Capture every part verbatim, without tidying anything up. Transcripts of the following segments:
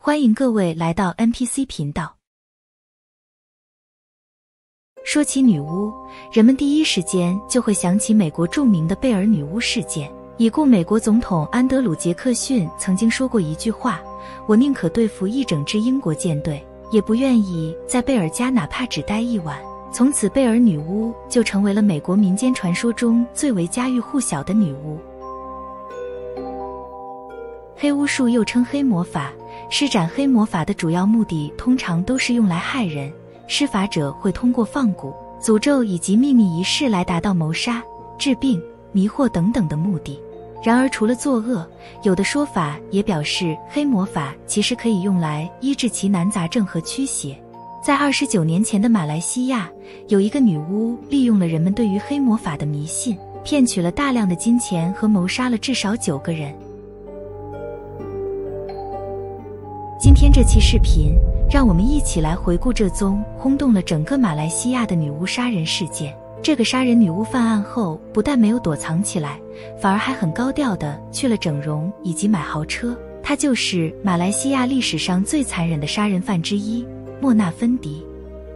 欢迎各位来到 N P C 频道。说起女巫，人们第一时间就会想起美国著名的贝尔女巫事件。已故美国总统安德鲁·杰克逊曾经说过一句话：我宁可对付一整支英国舰队，也不愿意在贝尔家哪怕只待一晚。从此，贝尔女巫就成为了美国民间传说中最为家喻户晓的女巫。黑巫术又称黑魔法，施展黑魔法的主要目的通常都是用来害人，施法者会通过放蛊、诅咒以及秘密仪式来达到谋杀、治病、迷惑等等的目的。然而除了作恶，有的说法也表示黑魔法其实可以用来医治奇难杂症和驱邪。在二十九年前的马来西亚，有一个女巫利用了人们对于黑魔法的迷信，骗取了大量的金钱和谋杀了至少九个人。今天这期视频，让我们一起来回顾这宗轰动了整个马来西亚的女巫杀人事件。这个杀人女巫犯案后，不但没有躲藏起来，反而还很高调地去了整容以及买豪车。她就是马来西亚历史上最残忍的杀人犯之一——莫纳芬迪。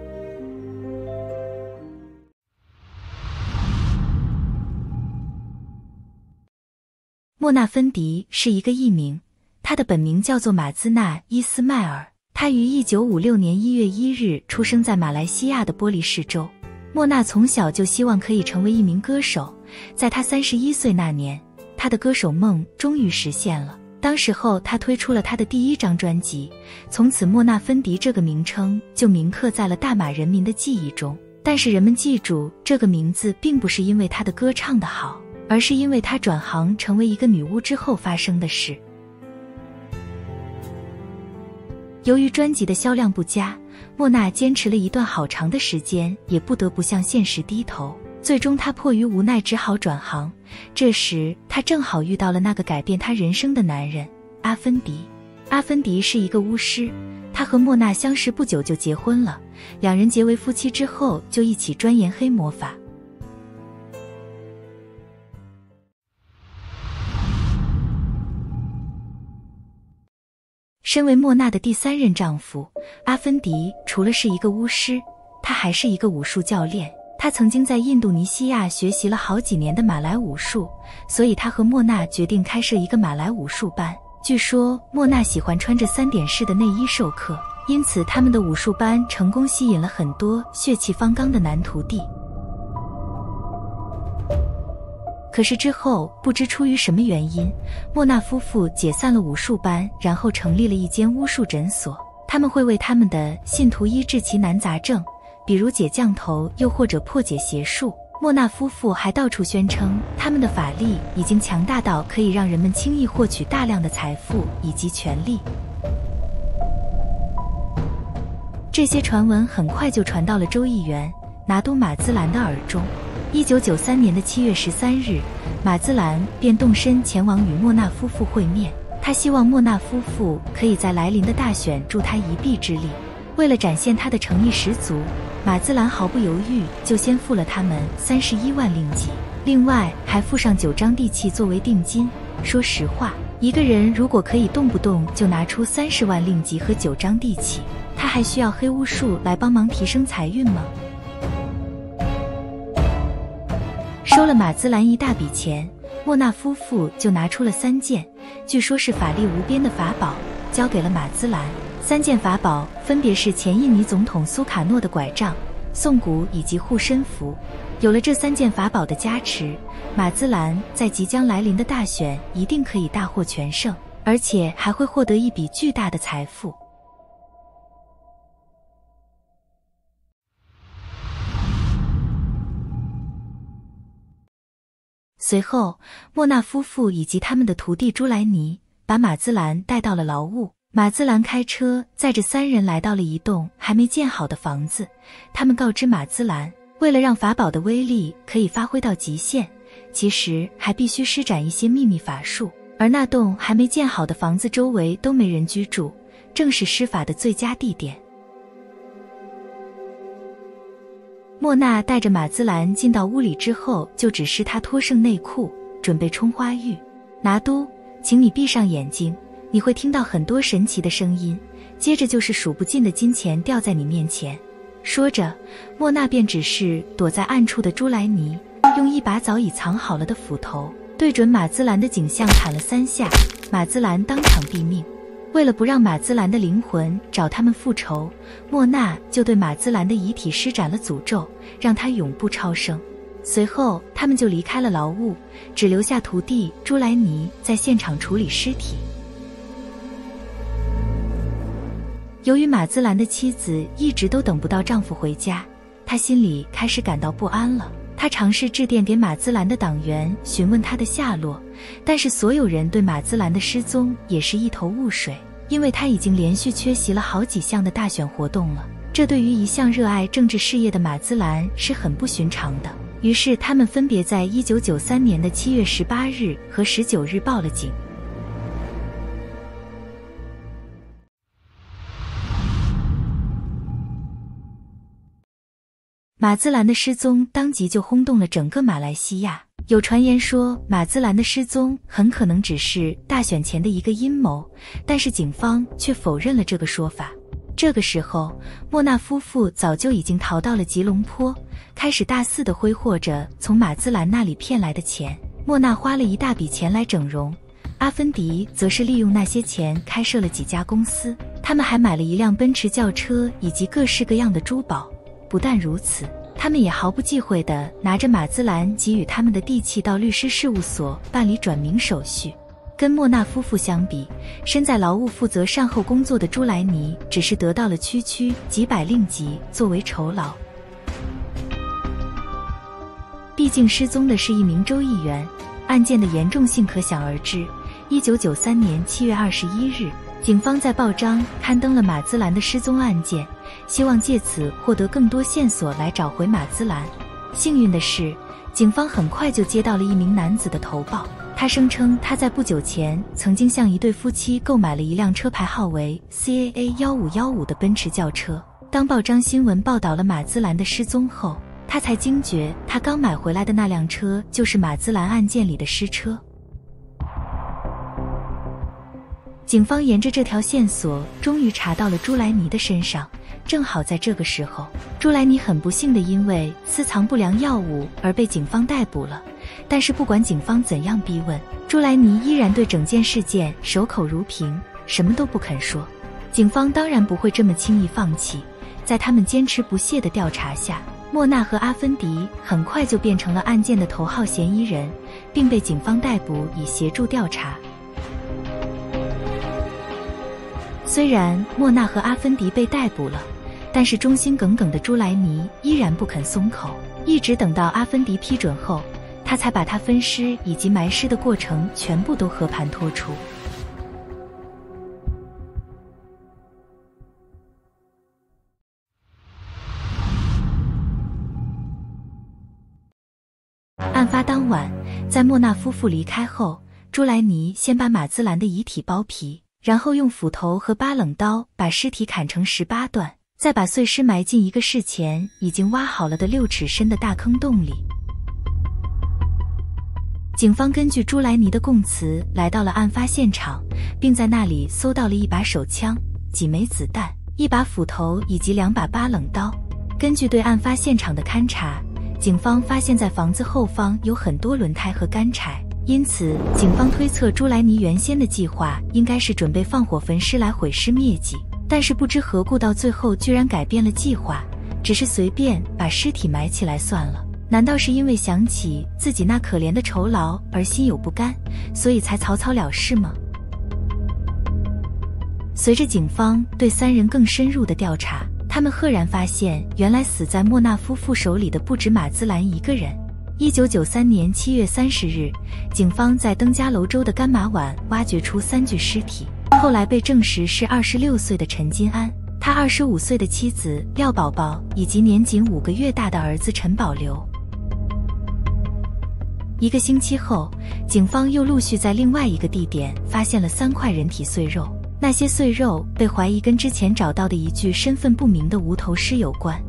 莫纳芬迪是一个艺名，他的本名叫做马兹纳·伊斯迈尔。他于一九五六年一月一日出生在马来西亚的玻璃市州。莫纳从小就希望可以成为一名歌手，在他三十一岁那年，他的歌手梦终于实现了。当时候他推出了他的第一张专辑，从此莫纳芬迪这个名称就铭刻在了大马人民的记忆中。但是人们记住这个名字并不是因为他的歌唱得好，而是因为他转行成为一个女巫之后发生的事。由于专辑的销量不佳，莫纳坚持了一段好长的时间，也不得不向现实低头。最终他迫于无奈只好转行。这时他正好遇到了那个改变他人生的男人阿芬迪。阿芬迪是一个巫师，他和莫纳相识不久就结婚了，两人结为夫妻之后就一起钻研黑魔法。身为莫纳的第三任丈夫，阿芬迪除了是一个巫师，他还是一个武术教练。他曾经在印度尼西亚学习了好几年的马来武术，所以他和莫纳决定开设一个马来武术班。据说莫纳喜欢穿着三点式的内衣授课，因此他们的武术班成功吸引了很多血气方刚的男徒弟。可是之后不知出于什么原因，莫纳夫妇解散了武术班，然后成立了一间巫术诊所。他们会为他们的信徒医治奇难杂症，比如解降头，又或者破解邪术。莫纳夫妇还到处宣称他们的法力已经强大到可以让人们轻易获取大量的财富以及权力。这些传闻很快就传到了州议员拿督马兹兰的耳中。一九九三年的七月十三日，马兹兰便动身前往与莫纳夫妇会面。他希望莫纳夫妇可以在来临的大选助他一臂之力。为了展现他的诚意十足，马兹兰毫不犹豫就先付了他们三十一万令吉，另外还附上九张地契作为定金。说实话，一个人如果可以动不动就拿出三十万令吉和九张地契，他还需要黑巫术来帮忙提升财运吗？收了马兹兰一大笔钱，莫纳夫妇就拿出了三件据说是法力无边的法宝，交给了马兹兰。三件法宝分别是前印尼总统苏卡诺的拐杖、颂骨以及护身符。有了这三件法宝的加持，马兹兰在即将来临的大选一定可以大获全胜，而且还会获得一笔巨大的财富。随后，莫纳夫妇以及他们的徒弟朱莱尼把马兹兰带到了劳务。马兹兰开车载着三人来到了一栋还没建好的房子。他们告知马兹兰，为了让法宝的威力可以发挥到极限，其实还必须施展一些秘密法术。而那栋还没建好的房子周围都没人居住，正是施法的最佳地点。莫纳带着马兹兰进到屋里之后，就指示他脱剩内裤，准备冲花浴。拿督，请你闭上眼睛， 你会听到很多神奇的声音，接着就是数不尽的金钱掉在你面前。说着，莫娜便指示躲在暗处的朱莱尼，用一把早已藏好了的斧头对准马兹兰的颈项砍了三下，马兹兰当场毙命。为了不让马兹兰的灵魂找他们复仇，莫娜就对马兹兰的遗体施展了诅咒，让他永不超生。随后他们就离开了牢屋，只留下徒弟朱莱尼在现场处理尸体。由于马兹兰的妻子一直都等不到丈夫回家，她心里开始感到不安了。她尝试致电给马兹兰的党员询问他的下落，但是所有人对马兹兰的失踪也是一头雾水，因为他已经连续缺席了好几项的大选活动了，这对于一向热爱政治事业的马兹兰是很不寻常的。于是他们分别在一九九三年的七月十八日和十九日报了警。马兹兰的失踪当即就轰动了整个马来西亚，有传言说马兹兰的失踪很可能只是大选前的一个阴谋，但是警方却否认了这个说法。这个时候，莫纳夫妇早就已经逃到了吉隆坡，开始大肆地挥霍着从马兹兰那里骗来的钱。莫纳花了一大笔钱来整容，阿芬迪则是利用那些钱开设了几家公司，他们还买了一辆奔驰轿车以及各式各样的珠宝。不但如此，他们也毫不忌讳地拿着马兹兰给予他们的地契到律师事务所办理转名手续。跟莫纳夫妇相比，身在劳务负责善后工作的朱莱尼只是得到了区区几百令吉作为酬劳。毕竟失踪的是一名州议员，案件的严重性可想而知。一九九三年七月二十一日，警方在报章刊登了马兹兰的失踪案件，希望借此获得更多线索来找回马兹兰。幸运的是，警方很快就接到了一名男子的投报，他声称他在不久前曾经向一对夫妻购买了一辆车牌号为 C A A 一五一五的奔驰轿车。当报章新闻报道了马兹兰的失踪后，他才惊觉他刚买回来的那辆车就是马兹兰案件里的尸车。警方沿着这条线索终于查到了朱莱尼的身上。正好在这个时候，朱莱尼很不幸地因为私藏不良药物而被警方逮捕了。但是不管警方怎样逼问，朱莱尼依然对整件事件守口如瓶，什么都不肯说。警方当然不会这么轻易放弃，在他们坚持不懈的调查下，莫娜和阿芬迪很快就变成了案件的头号嫌疑人，并被警方逮捕以协助调查。虽然莫娜和阿芬迪被逮捕了，但是忠心耿耿的朱莱尼依然不肯松口，一直等到阿芬迪批准后，他才把他分尸以及埋尸的过程全部都和盘托出。案发当晚，在莫纳夫妇离开后，朱莱尼先把马兹兰的遗体剥皮，然后用斧头和八冷刀把尸体砍成十八段，再把碎尸埋进一个事前已经挖好了的六尺深的大坑洞里。警方根据朱莱尼的供词来到了案发现场，并在那里搜到了一把手枪、几枚子弹、一把斧头以及两把八冷刀。根据对案发现场的勘查，警方发现在房子后方有很多轮胎和干柴，因此警方推测朱莱尼原先的计划应该是准备放火焚尸来毁尸灭迹，但是不知何故到最后居然改变了计划，只是随便把尸体埋起来算了。难道是因为想起自己那可怜的酬劳而心有不甘，所以才草草了事吗？随着警方对三人更深入的调查，他们赫然发现原来死在莫纳夫妇手里的不止马兹兰一个人。一九九三年七月三十日，警方在登嘉楼州的干马湾挖掘出三具尸体，后来被证实是二十六岁的陈金安，他二十五岁的妻子廖宝宝以及年仅五个月大的儿子陈保留。一个星期后，警方又陆续在另外一个地点发现了三块人体碎肉，那些碎肉被怀疑跟之前找到的一具身份不明的无头尸有关。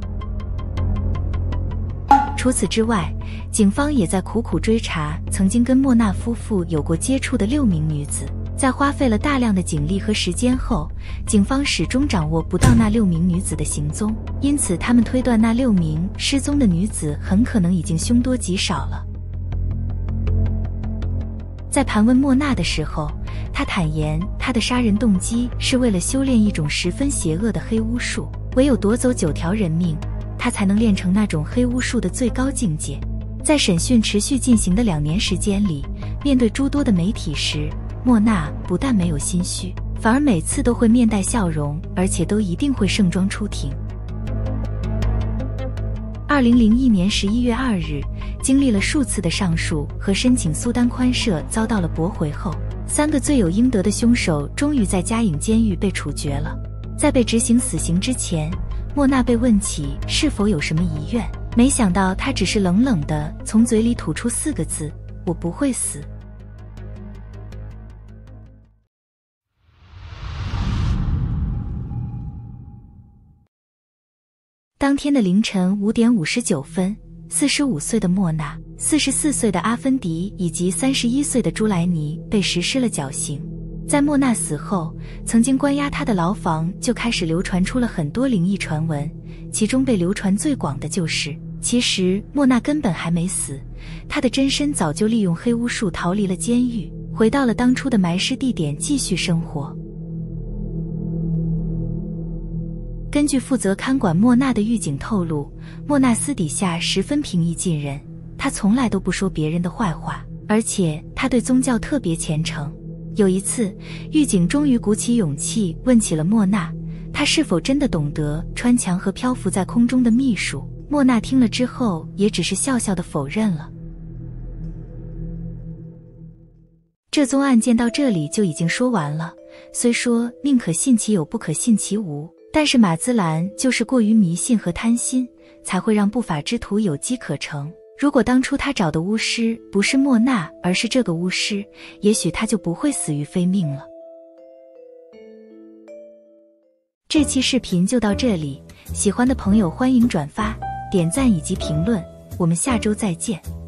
除此之外，警方也在苦苦追查曾经跟莫纳夫妇有过接触的六名女子。 在花费了大量的警力和时间后，警方始终掌握不到那六名女子的行踪，因此他们推断那六名失踪的女子很可能已经凶多吉少了。在盘问莫娜的时候，她坦言她的杀人动机是为了修炼一种十分邪恶的黑巫术，唯有夺走九条人命，她才能练成那种黑巫术的最高境界。在审讯持续进行的两年时间里，面对诸多的媒体时，莫娜不但没有心虚，反而每次都会面带笑容，而且都一定会盛装出庭。二零零一年十一月二日，经历了数次的上诉和申请苏丹宽赦遭到了驳回后，三个罪有应得的凶手终于在嘉颖监狱被处决了。在被执行死刑之前，莫娜被问起是否有什么遗愿，没想到她只是冷冷地从嘴里吐出四个字：我不会死。当天的凌晨五点五十九分，四十五岁的莫娜、四十四岁的阿芬迪以及三十一岁的朱莱尼被实施了绞刑。在莫娜死后，曾经关押她的牢房就开始流传出了很多灵异传闻，其中被流传最广的就是，其实莫娜根本还没死，她的真身早就利用黑巫术逃离了监狱，回到了当初的埋尸地点继续生活。根据负责看管莫娜的狱警透露，莫娜私底下十分平易近人，她从来都不说别人的坏话，而且她对宗教特别虔诚。有一次，狱警终于鼓起勇气问起了莫娜，她是否真的懂得穿墙和漂浮在空中的秘术。莫娜听了之后也只是笑笑地否认了。这宗案件到这里就已经说完了，虽说宁可信其有不可信其无，但是马兹兰就是过于迷信和贪心，才会让不法之徒有机可乘。如果当初他找的巫师不是莫娜，而是这个巫师，也许他就不会死于非命了。这期视频就到这里，喜欢的朋友欢迎转发、点赞以及评论，我们下周再见。